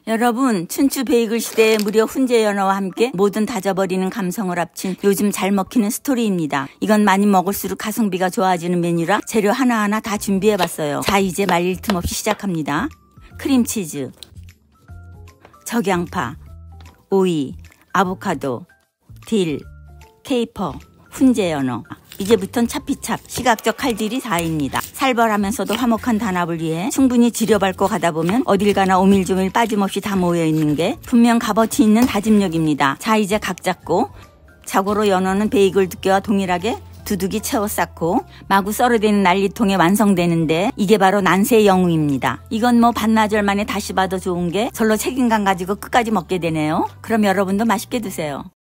여러분, 춘추 베이글 시대에 무려 훈제 연어와 함께 모든 다져버리는 감성을 합친 요즘 잘 먹히는 스토리입니다. 이건 많이 먹을수록 가성비가 좋아지는 메뉴라 재료 하나하나 다 준비해봤어요. 자, 이제 말릴 틈 없이 시작합니다. 크림치즈, 적양파, 오이, 아보카도, 딜, 케이퍼, 훈제 연어. 이제부턴 차피찹, 시각적 칼질이 다입니다. 살벌하면서도 화목한 단합을 위해 충분히 지려밟고 가다 보면 어딜 가나 오밀조밀 빠짐없이 다 모여있는 게 분명 값어치 있는 다짐력입니다. 자, 이제 각 잡고 자고로 연어는 베이글 두께와 동일하게 두둑이 채워 쌓고 마구 썰어대는 난리통에 완성되는데 이게 바로 난세의 영웅입니다. 이건 뭐 반나절 만에 다시 봐도 좋은 게 절로 책임감 가지고 끝까지 먹게 되네요. 그럼 여러분도 맛있게 드세요.